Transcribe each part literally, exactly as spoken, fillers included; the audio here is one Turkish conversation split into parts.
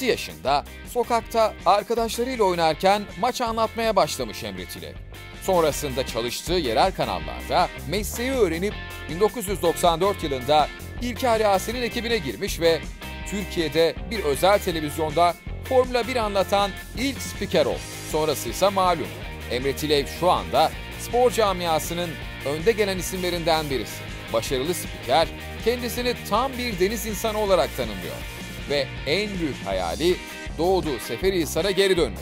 altı yaşında sokakta arkadaşlarıyla oynarken maç anlatmaya başlamış Emre Tilev. Sonrasında çalıştığı yerel kanallarda mesleği öğrenip bin dokuz yüz doksan dört yılında İlker Yasin'in ekibine girmiş ve Türkiye'de bir özel televizyonda Formula bir anlatan ilk spiker oldu. Sonrası ise malum. Emre Tilev şu anda spor camiasının önde gelen isimlerinden birisi. Başarılı spiker kendisini tam bir deniz insanı olarak tanımlıyor ve en büyük hayali doğduğu Seferihisar'a geri dönmek.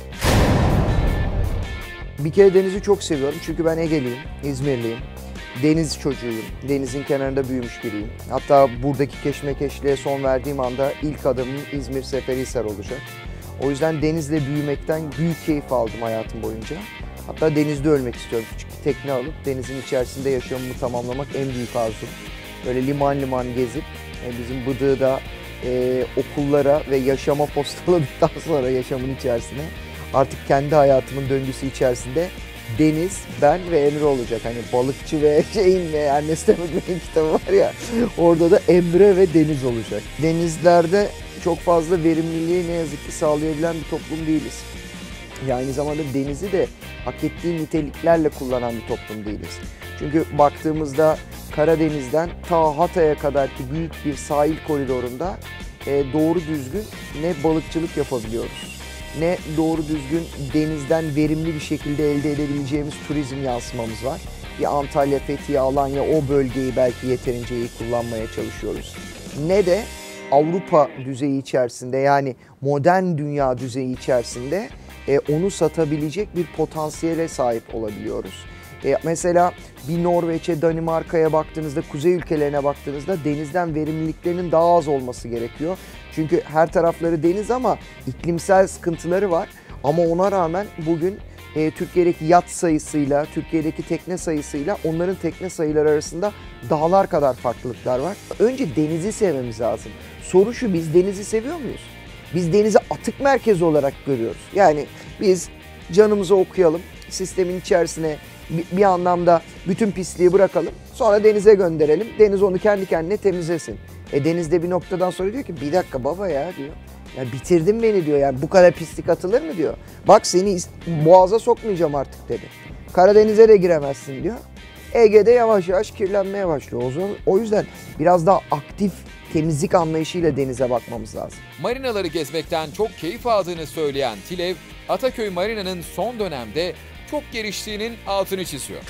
Bir kere denizi çok seviyorum çünkü ben Egeliyim, İzmirliyim. Deniz çocuğuyum, denizin kenarında büyümüş biriyim. Hatta buradaki keşmekeşliğe son verdiğim anda ilk adımım İzmir Seferihisar olacak. O yüzden denizle büyümekten büyük keyif aldım hayatım boyunca. Hatta denizde ölmek istiyorum. Küçük bir tekne alıp denizin içerisinde yaşamımı tamamlamak en büyük arzum. Böyle liman liman gezip bizim Bıdık'da e, okullara ve yaşama postaladıktan sonra yaşamın içerisine artık kendi hayatımın döngüsü içerisinde deniz, ben ve Emre olacak. Hani balıkçı ve şeyin ve Ernest Hemingway'in kitabı var ya, orada da Emre ve deniz olacak. Denizlerde çok fazla verimliliği ne yazık ki sağlayabilen bir toplum değiliz. Yani aynı zamanda denizi de hak ettiği niteliklerle kullanan bir toplum değiliz. Çünkü baktığımızda Karadeniz'den ta Hatay'a kadarki büyük bir sahil koridorunda e, doğru düzgün ne balıkçılık yapabiliyoruz, ne doğru düzgün denizden verimli bir şekilde elde edebileceğimiz turizm yansımamız var. Bir Antalya, Fethiye, Alanya, o bölgeyi belki yeterince iyi kullanmaya çalışıyoruz. Ne de Avrupa düzeyi içerisinde, yani modern dünya düzeyi içerisinde e, onu satabilecek bir potansiyele sahip olabiliyoruz. E, mesela bir Norveç'e, Danimarka'ya baktığınızda, kuzey ülkelerine baktığınızda denizden verimliliklerinin daha az olması gerekiyor. Çünkü her tarafları deniz ama iklimsel sıkıntıları var. Ama ona rağmen bugün e, Türkiye'deki yat sayısıyla, Türkiye'deki tekne sayısıyla onların tekne sayıları arasında dağlar kadar farklılıklar var. Önce denizi sevmemiz lazım. Soru şu, biz denizi seviyor muyuz? Biz denizi atık merkezi olarak görüyoruz. Yani biz canımızı okuyalım, sistemin içerisine bir, bir anlamda bütün pisliği bırakalım, sonra denize gönderelim. Deniz onu kendi kendine temizlesin. E denizde bir noktadan sonra diyor ki bir dakika baba ya diyor. Ya bitirdin beni diyor, yani bu kadar pislik atılır mı diyor. Bak seni boğaza sokmayacağım artık dedi. Karadeniz'e de giremezsin diyor. Ege'de yavaş yavaş kirlenmeye başlıyor. O zaman, o yüzden biraz daha aktif temizlik anlayışıyla denize bakmamız lazım. Marinaları gezmekten çok keyif aldığını söyleyen Tilev, Ataköy Marina'nın son dönemde çok geliştiğinin altını çiziyor.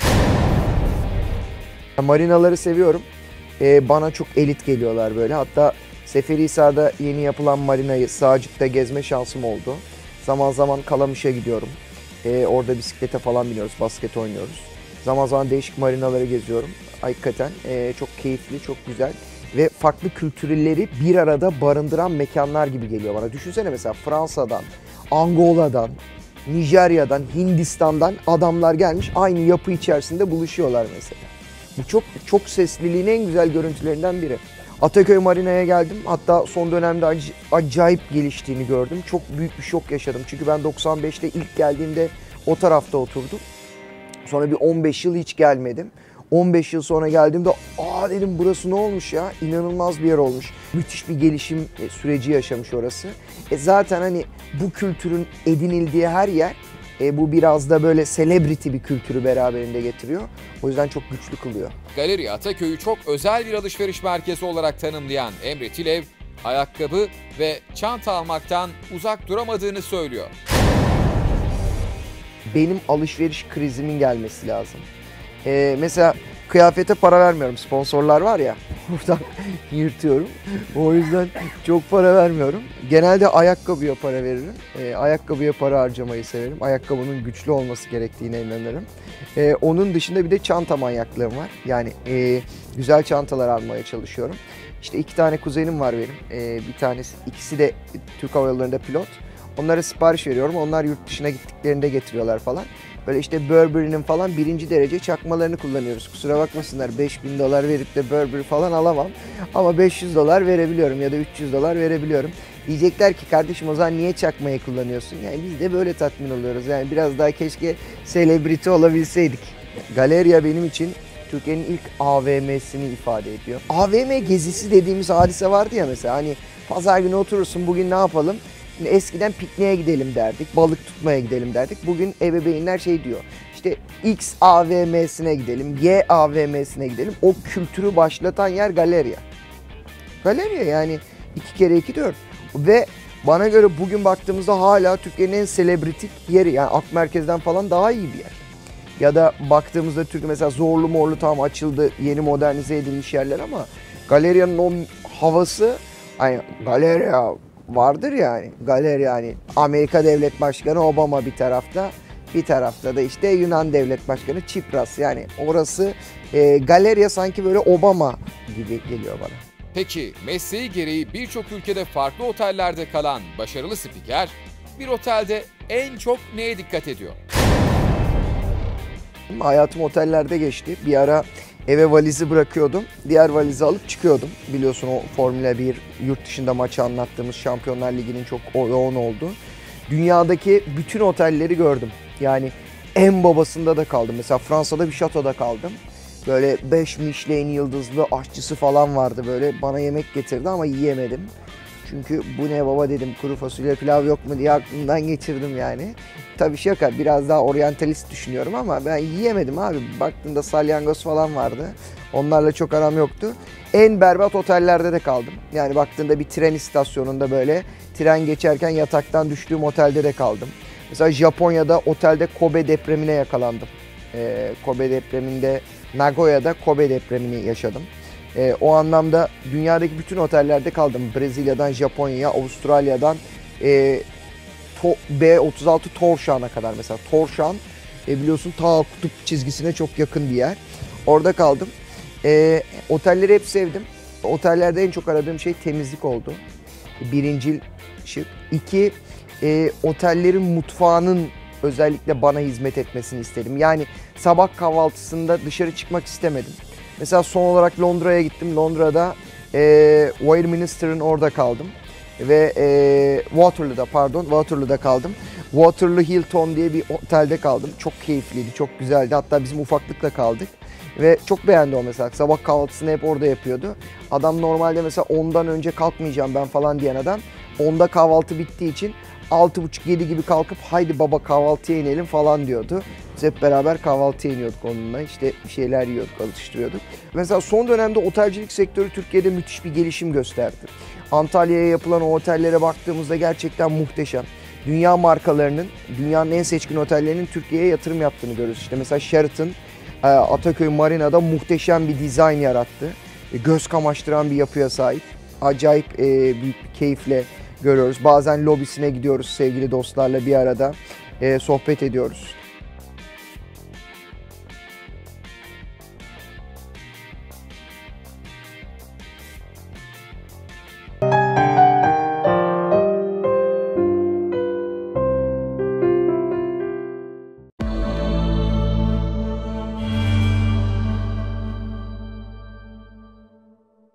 Marinaları seviyorum. Ee, bana çok elit geliyorlar böyle. Hatta Seferihisar'da yeni yapılan marinayı Sığacık'ta gezme şansım oldu. Zaman zaman Kalamış'a gidiyorum. Ee, orada bisiklete falan biniyoruz, basket oynuyoruz. Zaman zaman değişik marinaları geziyorum. Hakikaten e, çok keyifli, çok güzel ve farklı kültürleri bir arada barındıran mekanlar gibi geliyor bana. Düşünsene mesela Fransa'dan, Angola'dan, Nijerya'dan, Hindistan'dan adamlar gelmiş aynı yapı içerisinde buluşuyorlar mesela. Bu çok çok sesliliğin en güzel görüntülerinden biri. Ataköy Marina'ya geldim. Hatta son dönemde ac acayip geliştiğini gördüm. Çok büyük bir şok yaşadım. Çünkü ben doksan beşte ilk geldiğimde o tarafta oturdum. Sonra bir on beş yıl hiç gelmedim. on beş yıl sonra geldiğimde aa dedim burası ne olmuş ya? İnanılmaz bir yer olmuş. Müthiş bir gelişim süreci yaşamış orası. E zaten hani bu kültürün edinildiği her yer E, bu biraz da böyle celebrity bir kültürü beraberinde getiriyor. O yüzden çok güçlü kılıyor. Galeri Ataköy'ü çok özel bir alışveriş merkezi olarak tanımlayan Emre Tilev, ayakkabı ve çanta almaktan uzak duramadığını söylüyor. Benim alışveriş krizimin gelmesi lazım. Ee, mesela kıyafete para vermiyorum. Sponsorlar var ya, buradan yırtıyorum. O yüzden çok para vermiyorum. Genelde ayakkabıya para veririm. E, ayakkabıya para harcamayı severim. Ayakkabının güçlü olması gerektiğine inanırım. E, onun dışında bir de çanta manyaklığım var. Yani e, güzel çantalar almaya çalışıyorum. İşte iki tane kuzenim var benim. E, bir tanesi, ikisi de Türk Hava Yolları'nda pilot. Onlara sipariş veriyorum. Onlar yurt dışına gittiklerinde getiriyorlar falan. Böyle işte Burberry'nin falan birinci derece çakmalarını kullanıyoruz. Kusura bakmasınlar, beş bin dolar verip de Burberry falan alamam. Ama beş yüz dolar verebiliyorum ya da üç yüz dolar verebiliyorum. Diyecekler ki kardeşim o zaman niye çakmayı kullanıyorsun? Yani biz de böyle tatmin oluyoruz. Yani biraz daha keşke celebrity olabilseydik. Galeria benim için Türkiye'nin ilk A V M'sini ifade ediyor. A V M gezisi dediğimiz hadise vardı ya mesela, hani pazar günü oturursun, bugün ne yapalım? Şimdi eskiden pikniğe gidelim derdik, balık tutmaya gidelim derdik. Bugün ebeveynler şey diyor, işte X A V M'sine gidelim, Y A V M'sine gidelim. O kültürü başlatan yer galerya. Galerya yani iki kere iki dört. Ve bana göre bugün baktığımızda hala Türkiye'nin en selebritik yeri. Yani Ak Merkez'den falan daha iyi bir yer. Ya da baktığımızda Türkiye mesela Zorlu Morlu tam açıldı, yeni modernize edilmiş yerler ama galeriyanın o havası, hani galerya vardır yani. Galerya yani Amerika Devlet Başkanı Obama bir tarafta, bir tarafta da işte Yunan Devlet Başkanı Tsipras. Yani orası e, galerya sanki böyle Obama gibi geliyor bana. Peki mesleği gereği birçok ülkede farklı otellerde kalan başarılı spiker bir otelde en çok neye dikkat ediyor? Hayatım otellerde geçti. Bir ara eve valizi bırakıyordum. Diğer valizi alıp çıkıyordum. Biliyorsun o Formula bir yurt dışında maçı anlattığımız Şampiyonlar Ligi'nin çok yoğun olduğu. Dünyadaki bütün otelleri gördüm. Yani en babasında da kaldım. Mesela Fransa'da bir şatoda kaldım. Böyle beş Michelin yıldızlı aşçısı falan vardı böyle. Bana yemek getirdi ama yiyemedim. Çünkü bu ne baba dedim, kuru fasulye pilav yok mu diye aklımdan geçirdim yani. Tabii şaka, biraz daha oryantalist düşünüyorum ama ben yiyemedim abi. Baktığımda salyangoz falan vardı. Onlarla çok aram yoktu. En berbat otellerde de kaldım. Yani baktığında bir tren istasyonunda böyle tren geçerken yataktan düştüğüm otelde de kaldım. Mesela Japonya'da otelde Kobe depremine yakalandım. Ee, Kobe depreminde Nagoya'da Kobe depremini yaşadım. E, o anlamda dünyadaki bütün otellerde kaldım. Brezilya'dan Japonya'ya, Avustralya'dan e, to, B otuz altı Torshavn'a kadar mesela. Torshavn e, biliyorsun ta kutup çizgisine çok yakın bir yer. Orada kaldım. E, otelleri hep sevdim. Otellerde en çok aradığım şey temizlik oldu. Birincil şık. İki, e, otellerin mutfağının özellikle bana hizmet etmesini istedim. Yani sabah kahvaltısında dışarı çıkmak istemedim. Mesela son olarak Londra'ya gittim. Londra'da e, Westminster'ın orada kaldım. Ve e, Waterloo'da pardon Waterloo'da kaldım. Waterloo Hilton diye bir otelde kaldım. Çok keyifliydi, çok güzeldi. Hatta bizim ufaklıkla kaldık. Ve çok beğendi o mesela. Sabah kahvaltısını hep orada yapıyordu. Adam normalde mesela ondan önce kalkmayacağım ben falan diyen adam. onda kahvaltı bittiği için altı buçuk yedi gibi kalkıp haydi baba kahvaltıya inelim falan diyordu. Biz hep beraber kahvaltıya iniyorduk onunla. İşte bir şeyler yiyorduk, alıştırıyorduk. Mesela son dönemde otelcilik sektörü Türkiye'de müthiş bir gelişim gösterdi. Antalya'ya yapılan o otellere baktığımızda gerçekten muhteşem. Dünya markalarının, dünyanın en seçkin otellerinin Türkiye'ye yatırım yaptığını görüyoruz. İşte mesela Sheraton, Ataköy Marina'da muhteşem bir dizayn yarattı. Göz kamaştıran bir yapıya sahip. Acayip büyük bir keyifle görüyoruz. Bazen lobisine gidiyoruz sevgili dostlarla bir arada e, sohbet ediyoruz.